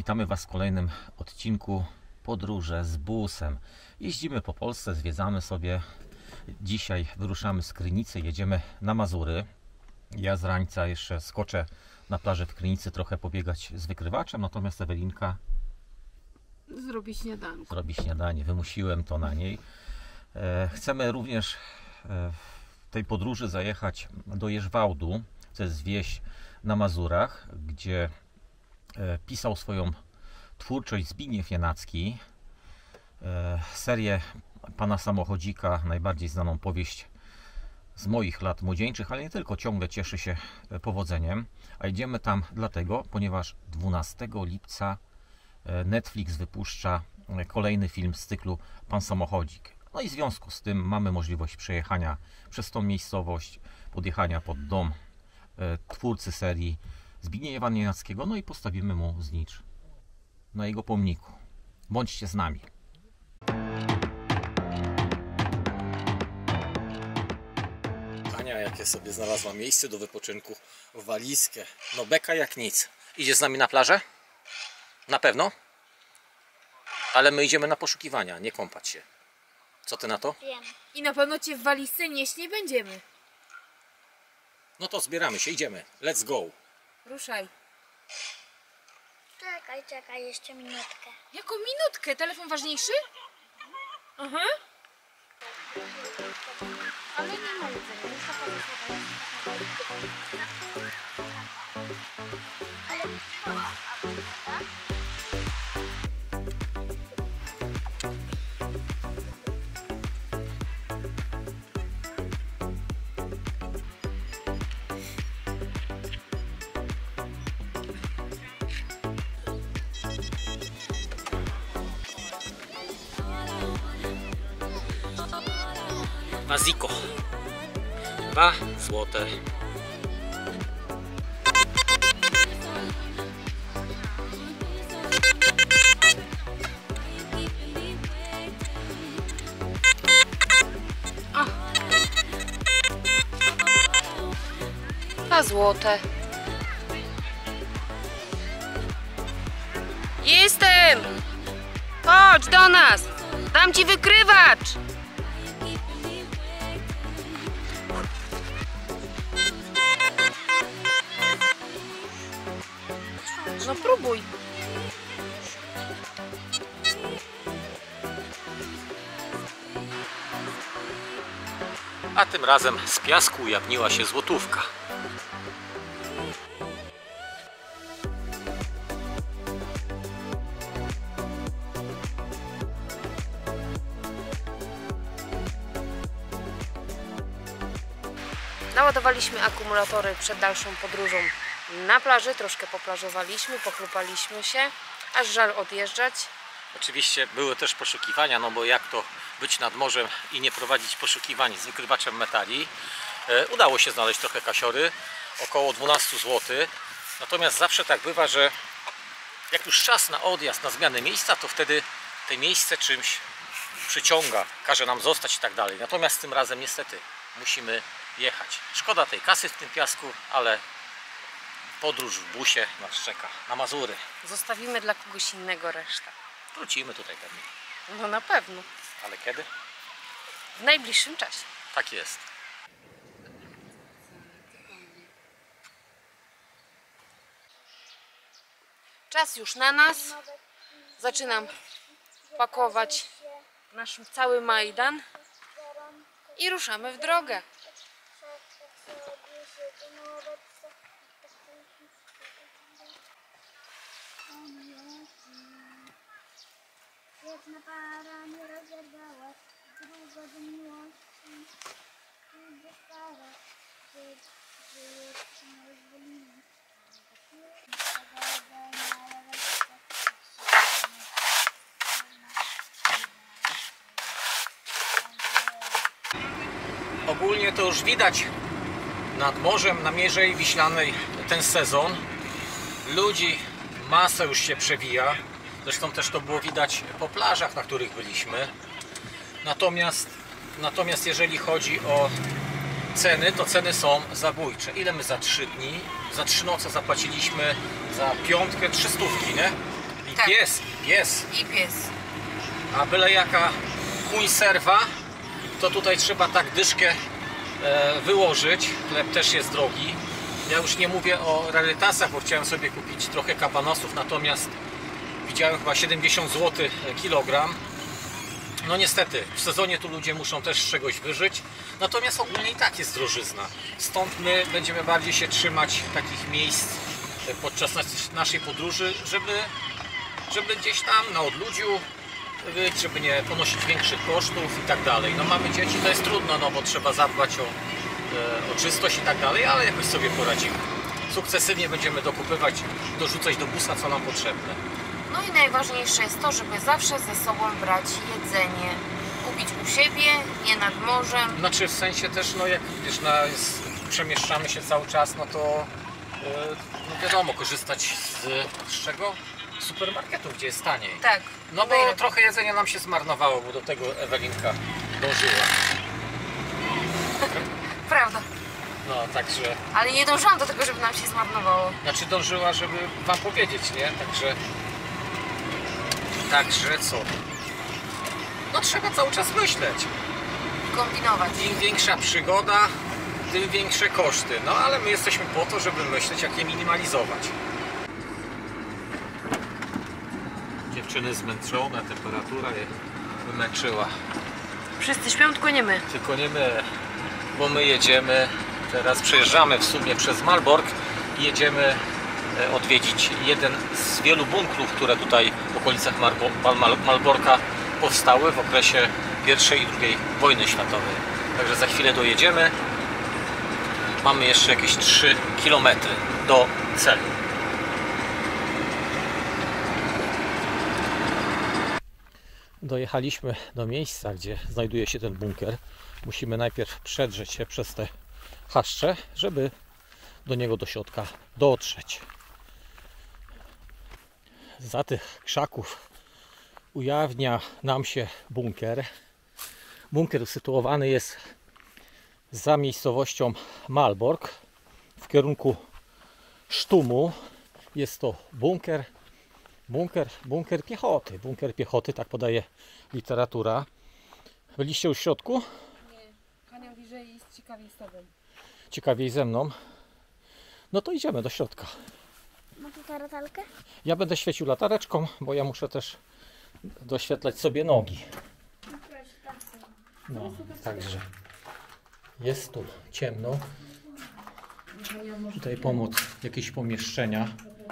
Witamy Was w kolejnym odcinku Podróże z busem. Jeździmy po Polsce, zwiedzamy sobie. Dzisiaj wyruszamy z Krynicy, jedziemy na Mazury. Ja z rańca jeszcze skoczę na plażę w Krynicy trochę pobiegać z wykrywaczem, natomiast Ewelinka zrobi śniadanko. Zrobi śniadanie, wymusiłem to na niej. Chcemy również w tej podróży zajechać do Jerzwałdu, to jest wieś na Mazurach, gdzie pisał swoją twórczość Zbigniew Janacki. Serię Pana Samochodzika, najbardziej znaną powieść z moich lat młodzieńczych, ale nie tylko, ciągle cieszy się powodzeniem. A idziemy tam dlatego, ponieważ 12 lipca Netflix wypuszcza kolejny film z cyklu Pan Samochodzik. No i w związku z tym mamy możliwość przejechania przez tą miejscowość, podjechania pod dom twórcy serii Zbigniewa Janackiego, no i postawimy mu znicz na jego pomniku. Bądźcie z nami. Ania, jakie sobie znalazła miejsce do wypoczynku, walizkę. No beka jak nic. Idziesz z nami na plażę? Na pewno? Ale my idziemy na poszukiwania, nie kąpać się. Co ty na to? Wiem. I na pewno cię w walizce nieść nie będziemy. No to zbieramy się, idziemy. Let's go. Ruszaj. Czekaj, jeszcze minutkę. Jaką minutkę? Telefon ważniejszy? Aha. Ale nie ma jedzenia, jest taka zasada. Maziko. 2 złote. A. 2 złote. Jestem! Chodź do nas! Dam ci wykrywacz! No próbuj. A tym razem z piasku ujawniła się złotówka. Naładowaliśmy akumulatory przed dalszą podróżą na plaży, troszkę poplażowaliśmy, pochlupaliśmy się, aż żal odjeżdżać. Oczywiście były też poszukiwania, no bo jak to być nad morzem i nie prowadzić poszukiwań z wykrywaczem metali. Udało się znaleźć trochę kasiory, około 12 zł. Natomiast zawsze tak bywa, że jak już czas na odjazd, na zmianę miejsca, to wtedy to miejsce czymś przyciąga, każe nam zostać i tak dalej. Natomiast tym razem niestety musimy jechać. Szkoda tej kasy w tym piasku, ale podróż w busie nas czeka na Mazury. Zostawimy dla kogoś innego resztę. Wrócimy tutaj pewnie. No na pewno. Ale kiedy? W najbliższym czasie. Tak jest. Czas już na nas. Zaczynam pakować nasz cały majdan i ruszamy w drogę. Jedna para nie rozerwała, druga do miłości, druga para, żyje na rozwoliny. Ogólnie to już widać nad morzem, na Mierzei Wiślanej ten sezon. Ludzi masa już się przewija. Zresztą też to było widać po plażach, na których byliśmy. Natomiast jeżeli chodzi o ceny, to ceny są zabójcze. Ile my za 3 dni, za 3 noce zapłaciliśmy za piątkę 300, nie? Tak. pies, pies. I pies. A byle jaka serwa, to tutaj trzeba tak dyszkę wyłożyć. Chleb też jest drogi. Ja już nie mówię o rarytasach, bo chciałem sobie kupić trochę kabanosów, natomiast widziałem chyba 70 zł kilogram. No niestety, w sezonie tu ludzie muszą też z czegoś wyżyć, natomiast ogólnie i tak jest drożyzna. Stąd my będziemy bardziej się trzymać takich miejsc podczas naszej podróży, żeby gdzieś tam na odludziu być, żeby nie ponosić większych kosztów i tak dalej. No mamy dzieci, to jest trudno, no bo trzeba zadbać o czystość i tak dalej, ale jakoś sobie poradzimy. Sukcesywnie będziemy dokupywać, dorzucać do busa, co nam potrzebne. No i najważniejsze jest to, żeby zawsze ze sobą brać jedzenie. Kupić u siebie, nie nad morzem. Znaczy w sensie też, no jak wiesz, przemieszczamy się cały czas, no to no wiadomo, korzystać z czego? Z supermarketów, gdzie jest taniej. Tak. No bo trochę jedzenia nam się zmarnowało, bo do tego Ewelinka dążyła. Prawda. No także, Ale nie dążyłam do tego, żeby nam się zmarnowało. znaczy dążyła, żeby wam powiedzieć, nie? Także co? No trzeba cały czas myśleć. Kombinować. Im większa przygoda, tym większe koszty. No ale my jesteśmy po to, żeby myśleć, jak je minimalizować. Dziewczyny zmęczone, temperatura je wymęczyła. Wszyscy śpią, tylko nie my. Tylko nie my, bo my jedziemy, teraz przejeżdżamy w sumie przez Malbork i jedziemy odwiedzić jeden z wielu bunkrów, które tutaj w okolicach Malborka powstały w okresie I i II wojny światowej. Także za chwilę dojedziemy. Mamy jeszcze jakieś 3 km do celu. Dojechaliśmy do miejsca, gdzie znajduje się ten bunkier. Musimy najpierw przedrzeć się przez te chaszcze, żeby do niego do środka dotrzeć. Za tych krzaków ujawnia nam się bunkier. Bunkier usytuowany jest za miejscowością Malbork w kierunku Sztumu. Jest to bunkier piechoty. Bunkier piechoty, tak podaje literatura. Byliście już w środku? Nie, Hania mówi, że jest ciekawiej z tobą. Ciekawiej ze mną. No to idziemy do środka. Ma tu latarkę? Ja będę świecił latareczką, bo ja muszę też doświetlać sobie nogi. No, także jest tu ciemno. Tutaj pomoc, jakieś pomieszczenia.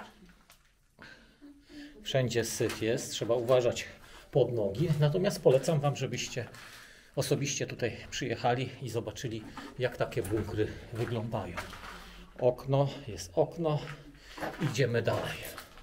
Wszędzie syf jest, trzeba uważać pod nogi. Natomiast polecam Wam, żebyście osobiście tutaj przyjechali i zobaczyli, jak takie bunkry wyglądają. Okno, jest okno. Idziemy dalej.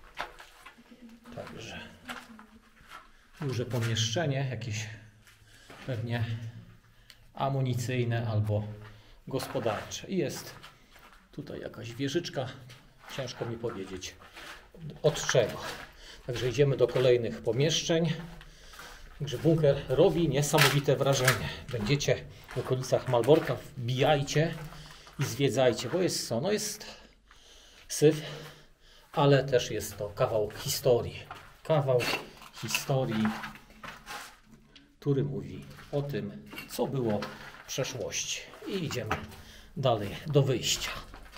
Także duże pomieszczenie, jakieś pewnie amunicyjne albo gospodarcze. I jest tutaj jakaś wieżyczka, ciężko mi powiedzieć od czego. Także idziemy do kolejnych pomieszczeń. Także bunkier robi niesamowite wrażenie. Będziecie w okolicach Malborka, wbijajcie i zwiedzajcie, bo jest co? No jest syf, ale też jest to kawał historii. Kawał historii, który mówi o tym, co było w przeszłości. I idziemy dalej do wyjścia.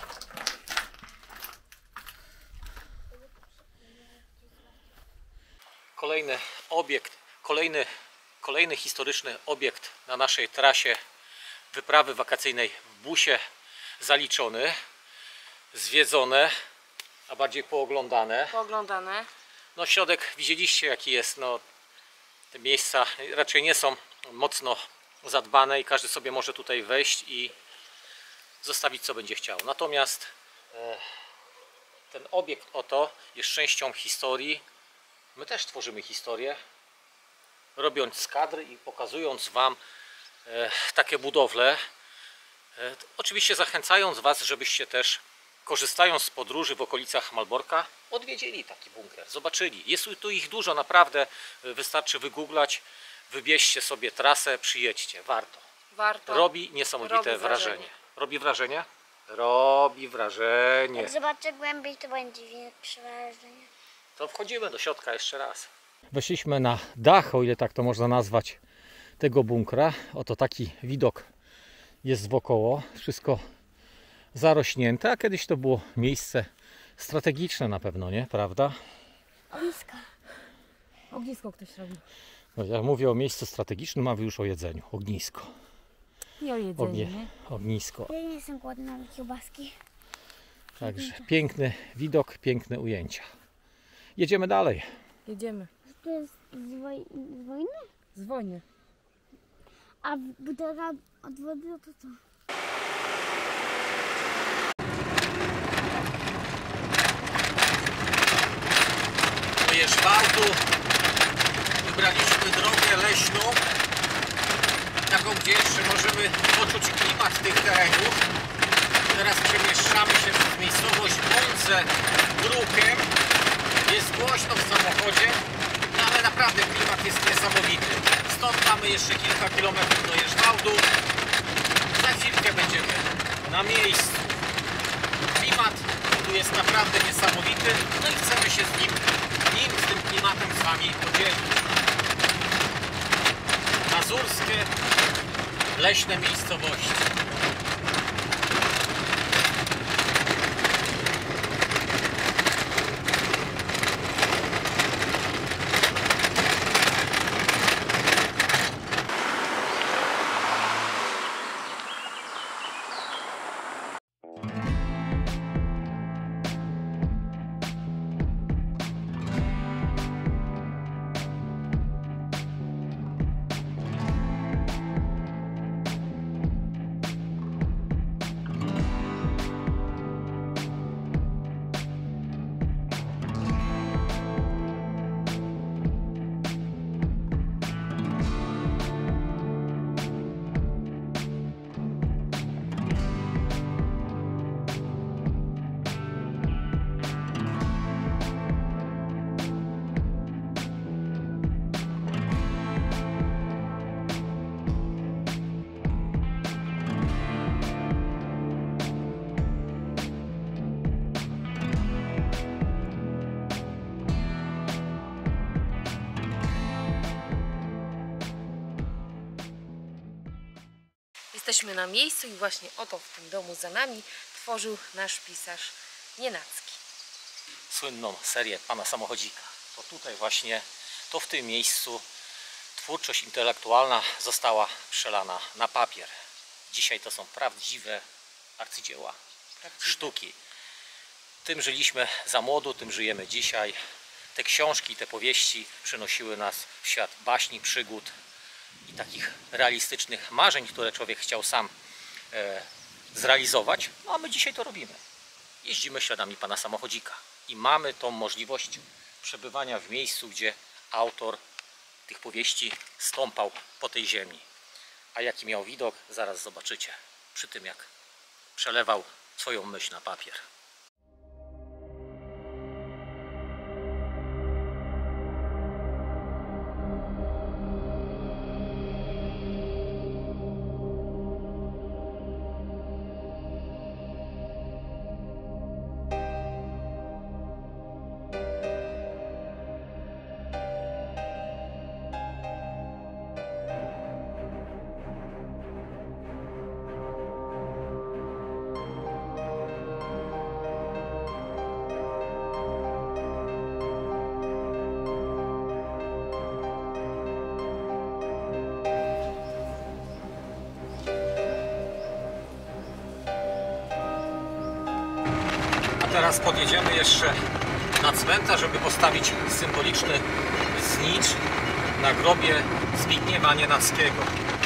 Kolejny obiekt, kolejny historyczny obiekt na naszej trasie wyprawy wakacyjnej w busie zaliczony, zwiedzone, a bardziej pooglądane. Pooglądane. No środek widzieliście jaki jest, no te miejsca raczej nie są mocno zadbane i każdy sobie może tutaj wejść i zostawić co będzie chciał. Natomiast ten obiekt oto jest częścią historii. My też tworzymy historię, robiąc z kadr i pokazując Wam takie budowle. Oczywiście zachęcając Was, żebyście też, korzystając z podróży w okolicach Malborka, odwiedzili taki bunkier, zobaczyli. Jest tu ich dużo, naprawdę. Wystarczy wygooglać, wybierzcie sobie trasę, przyjedźcie. Warto. Warto. Robi niesamowite Robi wrażenie. wrażenie. Robi wrażenie? Robi wrażenie. Jak zobaczę głębiej, to będzie większe wrażenie. To wchodzimy do środka jeszcze raz. Weszliśmy na dach, o ile tak to można nazwać, tego bunkra. Oto taki widok jest wokoło. Wszystko zarośnięte, a kiedyś to było miejsce strategiczne na pewno, nie? Prawda? Ognisko. Ognisko ktoś robi. No, ja mówię o miejscu strategicznym, a wy już o jedzeniu. Ognisko. I o jedzeniu, nie? Ognisko. Ja nie jestem głodna na kiełbaski. Także piękny widok, piękne ujęcia. Jedziemy dalej. Jedziemy. To jest z wojny? Z wojny. A butelka od wody to co? Do Jeżwałdu wybraliśmy drogę leśną, taką, gdzie jeszcze możemy poczuć klimat tych terenów. Teraz przemieszczamy się w miejscowość Bądze Drukiem. Jest głośno w samochodzie, no ale naprawdę klimat jest niesamowity. Stąd mamy jeszcze kilka kilometrów do Jeżwałdu. Za chwilkę będziemy na miejscu. Klimat tu jest naprawdę niesamowity, no i chcemy się z tym klimatem z Wami podzielić. Mazurskie leśne miejscowości. Jesteśmy na miejscu i właśnie oto w tym domu za nami tworzył nasz pisarz Nienacki. Słynną serię Pana Samochodzika. To tutaj właśnie, to w tym miejscu twórczość intelektualna została przelana na papier. Dzisiaj to są prawdziwe arcydzieła, sztuki. Tym żyliśmy za młodu, tym żyjemy dzisiaj. Te książki, te powieści przenosiły nas w świat baśni, przygód i takich realistycznych marzeń, które człowiek chciał sam zrealizować. No a my dzisiaj to robimy. Jeździmy śladami Pana Samochodzika i mamy tą możliwość przebywania w miejscu, gdzie autor tych powieści stąpał po tej ziemi. A jaki miał widok, zaraz zobaczycie przy tym, jak przelewał swoją myśl na papier. Teraz podjedziemy jeszcze na cmentarz, żeby postawić symboliczny znicz na grobie Zbigniewa Nienackiego.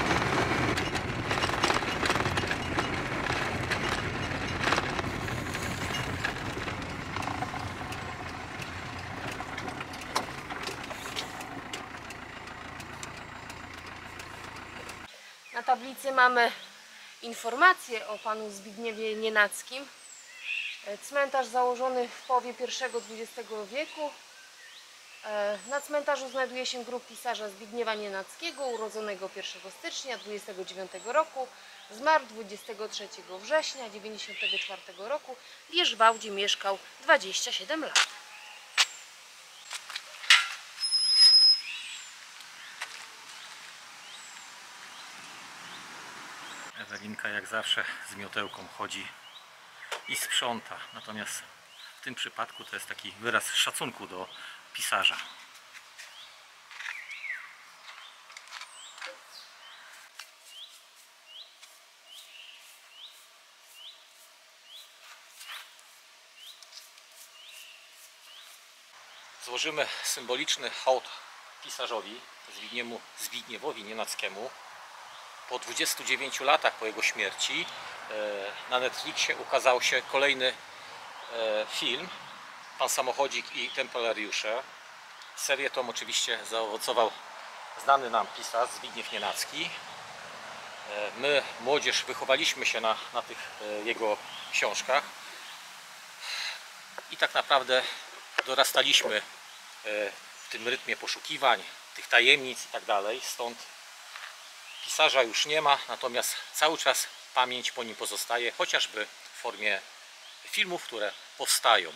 Na tablicy mamy informacje o panu Zbigniewie Nienackim. Cmentarz założony w połowie I XX wieku. Na cmentarzu znajduje się grób pisarza Zbigniewa Nienackiego, urodzonego 1 stycznia 1929 roku. Zmarł 23 września 1994 roku. W Jeżwałdzie mieszkał 27 lat. Ewelinka jak zawsze z miotełką chodzi i sprząta. Natomiast w tym przypadku to jest taki wyraz szacunku do pisarza. Złożymy symboliczny hołd pisarzowi Zbigniewowi Nienackiemu. Po 29 latach po jego śmierci na Netflixie ukazał się kolejny film Pan Samochodzik i Templariusze. Serię tą oczywiście zaowocował znany nam pisarz Zbigniew Nienacki. My, młodzież, wychowaliśmy się na tych jego książkach i tak naprawdę dorastaliśmy w tym rytmie poszukiwań, tych tajemnic i tak dalej. Stąd pisarza już nie ma, natomiast cały czas pamięć po nim pozostaje, chociażby w formie filmów, które powstają.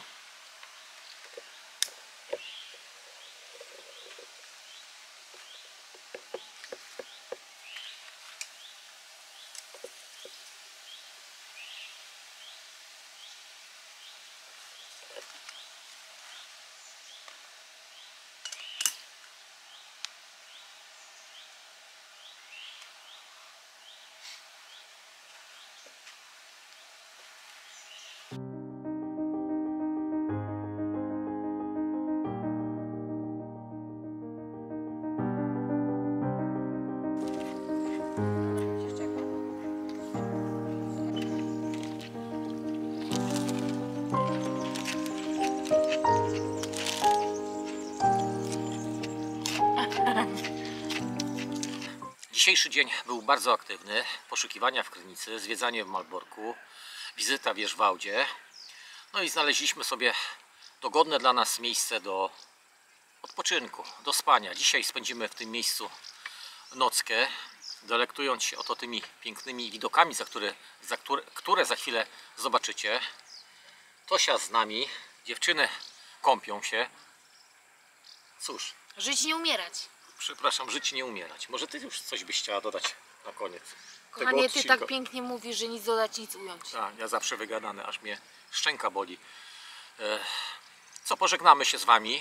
Dzisiejszy dzień był bardzo aktywny. Poszukiwania w Krynicy, zwiedzanie w Malborku, wizyta w Wierzwałdzie. No i znaleźliśmy sobie dogodne dla nas miejsce do odpoczynku, do spania. Dzisiaj spędzimy w tym miejscu nockę, delektując się oto tymi pięknymi widokami, które za chwilę zobaczycie. Tosia z nami, dziewczyny kąpią się. Cóż, Żyć nie umierać. przepraszam, żyć nie umierać. Może ty już coś byś chciała dodać na koniec tego Kochanie, ty odcinka? tak pięknie mówisz, że nic dodać, nic ująć. Tak, ja zawsze wygadany, aż mnie szczęka boli. Co, pożegnamy się z wami.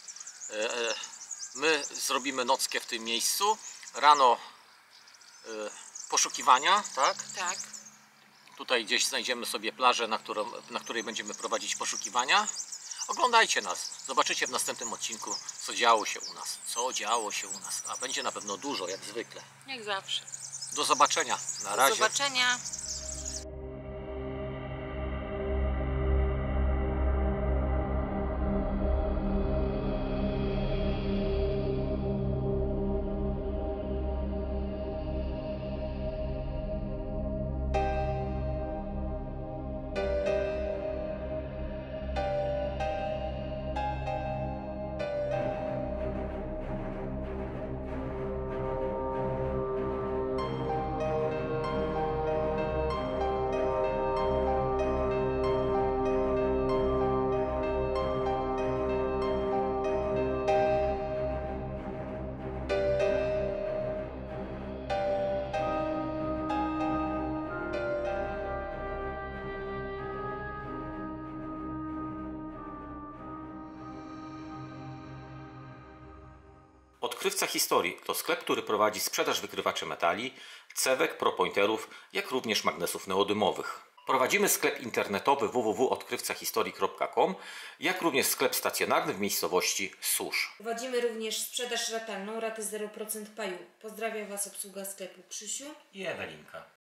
My zrobimy nockę w tym miejscu. Rano poszukiwania, tak? Tak. Tutaj gdzieś znajdziemy sobie plażę, na której będziemy prowadzić poszukiwania. Oglądajcie nas. Zobaczycie w następnym odcinku, co działo się u nas. A będzie na pewno dużo, jak zwykle. Jak zawsze. Do zobaczenia. Na Do razie. zobaczenia. Odkrywca Historii to sklep, który prowadzi sprzedaż wykrywaczy metali, cewek, propointerów, jak również magnesów neodymowych. Prowadzimy sklep internetowy www.odkrywcahistorii.com, jak również sklep stacjonarny w miejscowości Susz. Prowadzimy również sprzedaż ratalną, raty 0% paju. Pozdrawiam Was obsługa sklepu Krzysiu I Ewelinka.